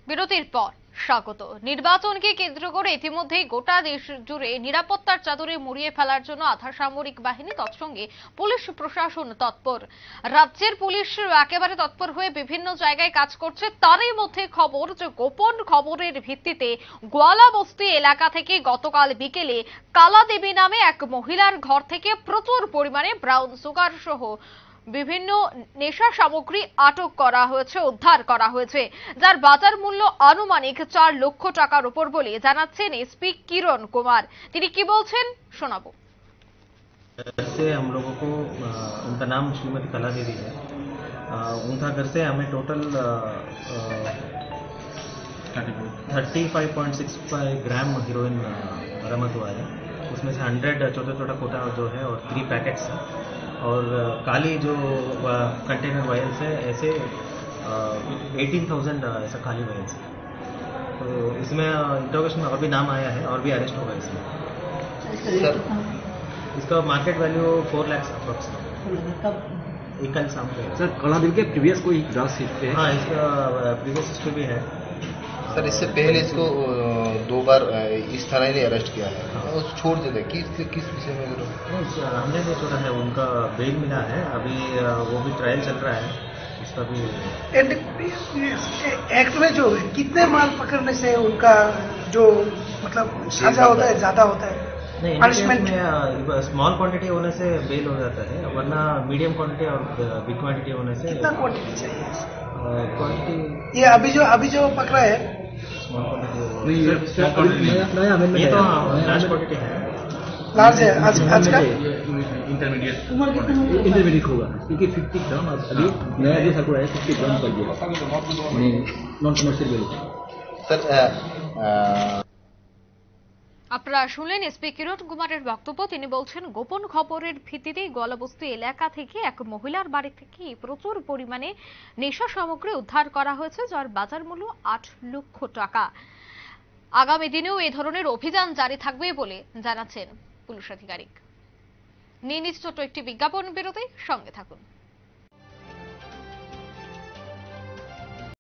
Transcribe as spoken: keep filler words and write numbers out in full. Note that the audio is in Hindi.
বিরতির পর স্বাগত। নির্বাচনকে কেন্দ্র করে ইতিমধ্যেই গোটা দেশ জুড়ে নিরাপত্তার চাদরে মুড়িয়ে ফেলার জন্য আধা সামরিক বাহিনী তৎসঙ্গে পুলিশ প্রশাসন তৎপর। রাজ্যের পুলিশ একেবারে তৎপর হয়ে বিভিন্ন জায়গায় কাজ করছে। তারই মধ্যে খবর যে গোপন খবরের ভিত্তিতে গোয়ালাবস্তি এলাকা থেকে গতকাল বিকেলে কালাদেবী নামে এক মহিলার ঘর থেকে প্রচুর পরিমাণে ব্রাউন সুগার সহ বিভিন্ন নেশা সামগ্রী আটক করা হয়েছে, উদ্ধার করা হয়েছে, যার বাজার মূল্য আনুমানিক চার লক্ষ টাকার উপর বলে জানাচ্ছেন এসপি কিরণ কুমার। তিনি কি বলছেন শোনাবো। से हम लोगों को उनका नाम श्रीमती कला देवी है। उनका घर से हमें total thirty five point six five gram heroin बरामद हुआ है। उसमें से हंड्रेड छोटा छोटा कोटा जो है और थ्री पैकेट्स है और काली जो कंटेनर वायल्स है ऐसे एटीन थाउजेंड ऐसा खाली वायल्स है। तो इसमें इंट्रोगेशन में और भी नाम आया है और भी अरेस्ट होगा इसमें। सर इसका market value four lakhs approximate एक कल शाम को। सर कलादेवी के प्रीवियस कोई ड्रग्स हिस्ट्री है? हाँ, इसका प्रीवियस हिस्ट्री भी है सर। इससे पहले इसको दो बार इस थाने ने अरेस्ट किया है। हाँ। उस छोड़ देते किस किस विषय में? हमने जो छोड़ा है उनका बेल मिला है, अभी वो भी ट्रायल चल रहा है उसका भी। एक्ट में जो कितने माल पकड़ने से उनका जो मतलब सजा होता है ज्यादा होता है? नहीं, पनिशमेंट में स्मॉल क्वांटिटी होने से बेल हो जाता है, वरना मीडियम क्वांटिटी और बिग क्वांटिटी होने से। कितना क्वांटिटी चाहिए? क्वांटिटी ये अभी जो अभी जो पकड़ा है स्मॉल क्वांटिटी, ये तो लार्ज क्वांटिटी है। लार्ज है आज आज का इंटरमीडिएट इंटरमीडिएट होगा क्योंकि फिफ्टी ग्राम अभी नया जो सर्कुलर है फिफ्टी ग्राम कर दिया नॉन कमर्शियल वैल्यू। सर আপনারা শুনলেন এসপি কিরণ কুমারের বক্তব্য। তিনি বলছেন গোপন খবরের ভিত্তিতে গোয়ালাবস্তি এলাকা থেকে এক মহিলার বাড়ি থেকে প্রচুর পরিমাণে নেশা সামগ্রী উদ্ধার করা হয়েছে, যার বাজার মূল্য আট লক্ষ টাকা। আগামী দিনেও এই ধরনের অভিযান জারি থাকবে বলে জানাচ্ছেন পুলিশ আধিকারিক। নিয়ে নিচ্ছে ছোট্ট একটি বিজ্ঞাপন বিরতি, সঙ্গে থাকুন।